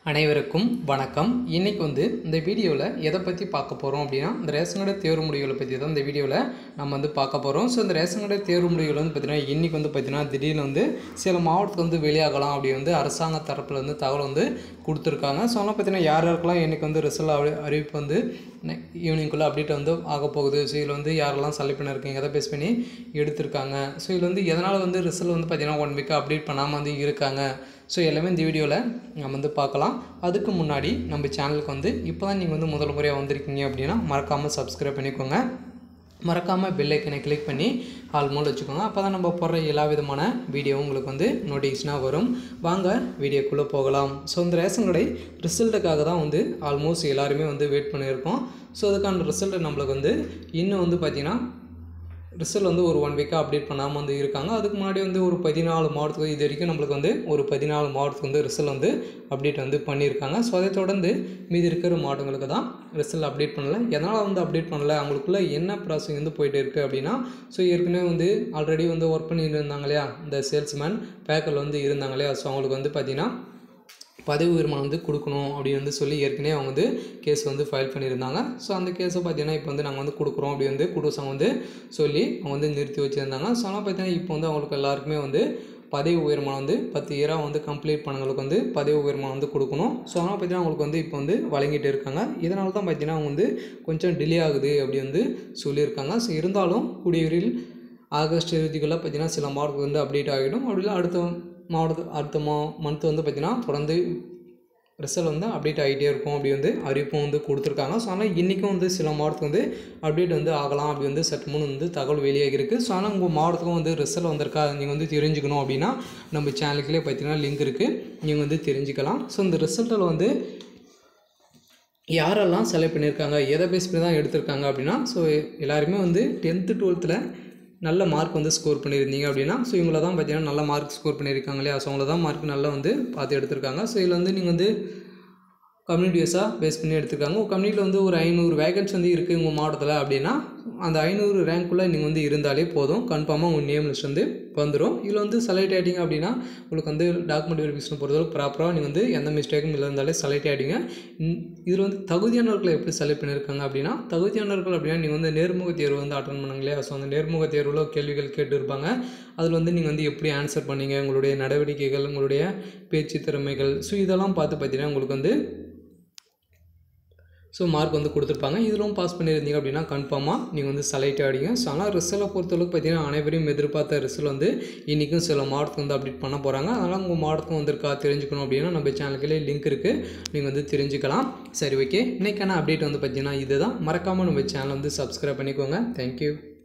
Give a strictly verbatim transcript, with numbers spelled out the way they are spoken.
அனைவருக்கும் வணக்கம். இன்றைக்கி வந்து இந்த வீடியோவில் எதை பற்றி பார்க்க போகிறோம் அப்படின்னா, இந்த ரேஷன் கடை தேர்வு முடிவுகளை பற்றி தான் இந்த வீடியோவில் நம்ம வந்து பார்க்க போகிறோம். ஸோ இந்த ரேஷன் கடை தேர்வு முடிவுகள் வந்து பார்த்திங்கன்னா இன்றைக்கி வந்து பார்த்திங்கன்னா திடீர்னு வந்து சில மாவட்டத்துக்கு வந்து வெளியாகலாம் அப்படி வந்து அரசாங்க தரப்பில் வந்து தகவல் வந்து கொடுத்துருக்காங்க. ஸோ அதெல்லாம் பார்த்திங்கன்னா யார் யாருக்கெல்லாம் இன்றைக்கி வந்து ரிசல்ட் அறிவிப்பு வந்து ஈவினிங்குள்ளே அப்டேட் வந்து ஆக போகுது. ஸோ இதில் வந்து யாரெல்லாம் செலக்ட் பண்ணியிருக்கீங்க, எதை பேஸ் பண்ணி எடுத்திருக்காங்க, ஸோ இதில் வந்து எதனால் வந்து ரிசல்ட் வந்து பார்த்திங்கன்னா ஒன் வீக்காக அப்டேட் பண்ணாமல் வந்து இருக்காங்க. ஸோ எல்லாமே இந்த வீடியோவில் நம்ம வந்து பார்க்கலாம். அதுக்கு முன்னாடி நம்ம சேனலுக்கு வந்து இப்போ தான் நீங்கள் வந்து முதல் முறையாக வந்திருக்கீங்க அப்படின்னா மறக்காமல் சப்ஸ்கிரைப் பண்ணிக்கோங்க. மறக்காமல் பெல் ஐக்கனை கிளிக் பண்ணி ஆல் மோட் வச்சுக்கோங்க. அப்போ தான் நம்ம போடுற எல்லா விதமான வீடியோவும் உங்களுக்கு வந்து நோட்டிஃபிகேஷனாக வரும். வாங்க வீடியோக்குள்ளே போகலாம். ஸோ இந்த ரேஷன் கடை ரிசல்ட்டுக்காக தான் வந்து ஆல்மோஸ்ட் எல்லாருமே வந்து வெயிட் பண்ணியிருக்கோம். ஸோ அதுக்கான ரிசல்ட் நம்மளுக்கு வந்து இன்னும் வந்து பார்த்திங்கன்னா ரிசல்ட் வந்து ஒரு ஒன் வீக்காக அப்டேட் பண்ணாமல் வந்து இருக்காங்க. அதுக்கு முன்னாடி வந்து ஒரு பதினாலு மாவட்டத்துக்கு இது வரைக்கும் நம்மளுக்கு வந்து ஒரு பதினாலு மாவட்டத்துக்கு வந்து ரிசல்ட் வந்து அப்டேட் வந்து பண்ணியிருக்காங்க. ஸோ அதை தொடர்ந்து மீதி இருக்கிற மாவட்டங்களுக்கு தான் ரிசல்ட் அப்டேட் பண்ணலை. எதனால் வந்து அப்டேட் பண்ணலை, அவங்களுக்குள்ள என்ன ப்ராசஸிங் வந்து போயிட்டு இருக்குது அப்படின்னா, ஸோ ஏற்கனவே வந்து ஆல்ரெடி வந்து ஒர்க் பண்ணிட்டு இருந்தாங்க இல்லையா, இந்த சேல்ஸ்மேன் பேக்கரில் வந்து இருந்தாங்க இல்லையா, ஸோ அவங்களுக்கு வந்து பார்த்திங்கன்னா பதவி உயர்மானம் வந்து கொடுக்கணும் அப்படின்னு வந்து சொல்லி ஏற்கனவே அவங்க வந்து கேஸ் வந்து ஃபைல் பண்ணியிருந்தாங்க. ஸோ அந்த கேஸை பார்த்தீங்கன்னா இப்போ வந்து நாங்கள் வந்து கொடுக்குறோம் அப்படி வந்து குடும்பம் வந்து சொல்லி அவங்க வந்து நிறுத்தி வச்சுருந்தாங்க. ஸோ ஆனால் பார்த்தீங்கன்னா இப்போ வந்து அவங்களுக்கு எல்லாருக்குமே வந்து பதவி உயர்மானம் வந்து பத்து இயராக வந்து கம்ப்ளீட் பண்ணவங்களுக்கு வந்து பதவி உயர்மானம் வந்து கொடுக்கணும். ஸோ அதனால் பார்த்தீங்கன்னா அவங்களுக்கு வந்து இப்போ வந்து வழங்கிட்டு இருக்காங்க. இதனால தான் பார்த்தீங்கன்னா அவங்க வந்து கொஞ்சம் டிலே ஆகுது அப்படி வந்து சொல்லியிருக்காங்க. ஸோ இருந்தாலும் கூடிய விரைவில் ஆகஸ்ட் இறுதிக்குள்ளே பார்த்தீங்கன்னா சில மாவட்டத்துக்கு வந்து அப்டேட் ஆகிடும். அப்படிலாம் அடுத்த மாவட்டத்து அடுத்த மா மந்த் வந்து பார்த்திங்கன்னா தொடர்ந்து ரிசல்ட் வந்து அப்டேட் ஆகிட்டே இருக்கும் அப்படி வந்து அறிவிப்பும் வந்து கொடுத்துருக்காங்க. ஸோ ஆனால் இன்றைக்கும் வந்து சில மாவட்டத்துக்கு வந்து அப்டேட் வந்து ஆகலாம் அப்படி வந்து சற்று முன் வந்து தகவல் வெளியாகி இருக்குது. ஸோ ஆனால் உங்கள் மாவட்டத்துக்கும் வந்து ரிசல்ட் வந்திருக்கா நீங்கள் வந்து தெரிஞ்சுக்கணும் அப்படின்னா நம்ம சேனலுக்குள்ளே பார்த்திங்கன்னா லிங்க் இருக்குது, நீங்கள் வந்து தெரிஞ்சுக்கலாம். ஸோ இந்த ரிசல்ட்டில் வந்து யாரெல்லாம் செலக்ட் பண்ணியிருக்காங்க, எதை பேஸ் பண்ணி தான் எடுத்திருக்காங்க அப்படின்னா, ஸோ எல்லாருமே வந்து டென்த்து டுவெல்த்தில் நல்ல மார்க் வந்து ஸ்கோர் பண்ணியிருந்தீங்க அப்படின்னா, ஸோ இவங்கள தான் பார்த்தீங்கன்னா நல்ல மார்க் ஸ்கோர் பண்ணியிருக்காங்க இல்லையா, ஸோ அவங்கள தான் மார்க் நல்லா வந்து பார்த்து எடுத்திருக்காங்க. ஸோ இதில் வந்து நீங்கள் வந்து கம்யூனிட்டி வைஸாக பேஸ் பண்ணி எடுத்துருக்காங்க. உங்கள் கம்யூனிட்டியில் வந்து ஒரு ஐநூறு வேகன்சி வந்து இருக்குது உங்கள் மாவட்டத்தில் அப்படின்னா, அந்த ஐநூறு ரேங்க்குள்ளே நீங்கள் வந்து இருந்தாலே போதும், கன்ஃபார்மாக உங்கள் நேம் லிஸ்ட் வந்து வந்துடும். இதில் வந்து செலக்ட் ஆகிட்டீங்க அப்படின்னா உங்களுக்கு வந்து டாக்குமெண்ட் வெரிஃபிகேஷன் பொறுத்தவரைக்கும் ப்ராப்பராக நீங்கள் வந்து எந்த மிஸ்டேக்கும் இல்லை இருந்தாலே செலக்ட் ஆகிட்டீங்க. இதில் வந்து தகுதியானவர்களை எப்படி செலக்ட் பண்ணியிருக்காங்க அப்படின்னா, தகுதியானவர்கள் அப்படின்னா நீங்கள் வந்து நேர்முக தேர்வு வந்து அட்டன் பண்ணுங்க இல்லையா, ஸோ அந்த நேர்முக தேர்வில் கேள்விகள் கேட்டு இருப்பாங்க. அதில் வந்து நீங்கள் வந்து எப்படி ஆன்சர் பண்ணீங்க, உங்களுடைய நடவடிக்கைகள், உங்களுடைய பேச்சு திறமைகள், ஸோ இதெல்லாம் பார்த்து பார்த்தீங்கன்னா உங்களுக்கு வந்து ஸோ மார்க் வந்து கொடுத்துருப்பாங்க. இதிலும் பாஸ் பண்ணியிருந்தீங்க அப்படின்னா கன்ஃபார்மாக நீங்கள் வந்து செலக்ட் ஆகிடுங்க. ஸோ ஆனால் ரிசல்ட்டை பொறுத்தளவுக்கு பார்த்தீங்கன்னா அனைவரையும் எதிர்பார்த்த ரிசல்ட் வந்து இன்றைக்கும் சில மாவட்டத்துக்கு வந்து அப்டேட் பண்ண போகிறாங்க. அதனால் உங்கள் மாவட்டத்துக்கு வந்திருக்கா தெரிஞ்சுக்கணும் அப்படின்னா நம்ம சேனலுக்குள்ளே லிங்க் இருக்குது, நீங்கள் வந்து தெரிஞ்சுக்கலாம். சரி, ஓகே, இன்றைக்கான அப்டேட் வந்து பார்த்தீங்கன்னா இதுதான். மறக்காமல் நம்ம சேனலை வந்து சப்ஸ்கிரைப் பண்ணிக்கோங்க. தேங்க்யூ.